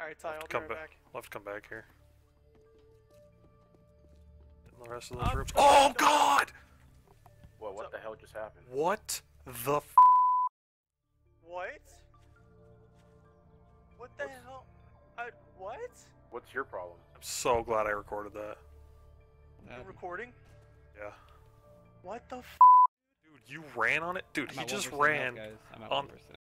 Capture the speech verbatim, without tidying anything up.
Alright, Ty, I'll be come right back. back. I'll have to come back here. And the rest of Uh, those rooms. Oh God! What? What the hell just happened? What the f? What? What the What's- hell? Uh, what? What's your problem? I'm so glad I recorded that. You're recording? Yeah. What the f? Dude, you ran on it? Dude, I'm he at just one percent ran health, guys. I'm at on- one percent.